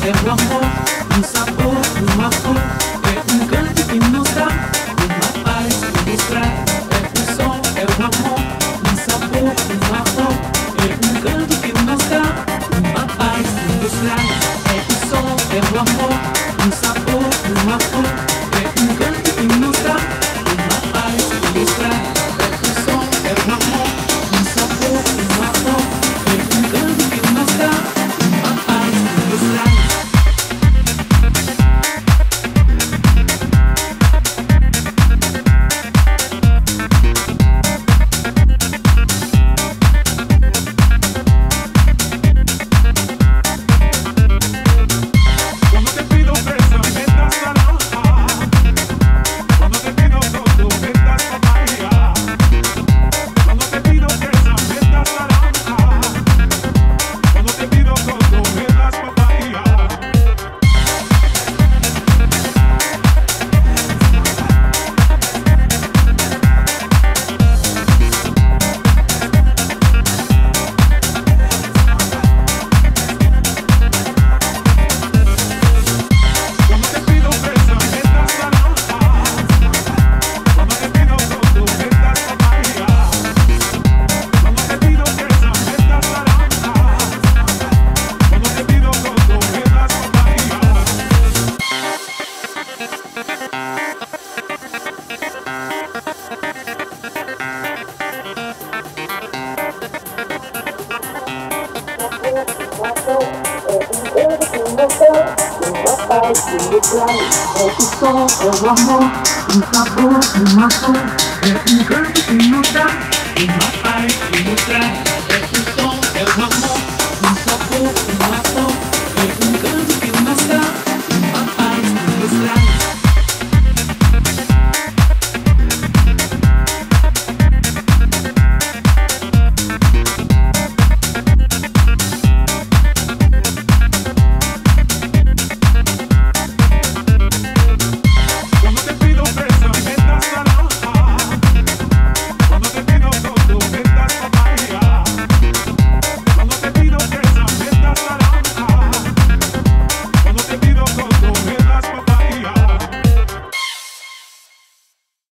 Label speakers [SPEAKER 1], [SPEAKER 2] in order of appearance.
[SPEAKER 1] é o amor, um sabor, uma flor, é um canto que nos dá uma paz que nos traz. É o som, é o amor, um sabor, uma flor, é um canto que nos dá uma paz que nos traz. É o som, é o amor, um sabor, uma flor, é um canto que nos dá uma paz que nos traz. É o som, é o amor, um sabor, uma flor, é um canto que nos dá uma paz que nos traz. É o som, é o amor, um sabor, uma flor, é um canto que nos dá uma paz que nos traz. É o som, é o amor, um sabor,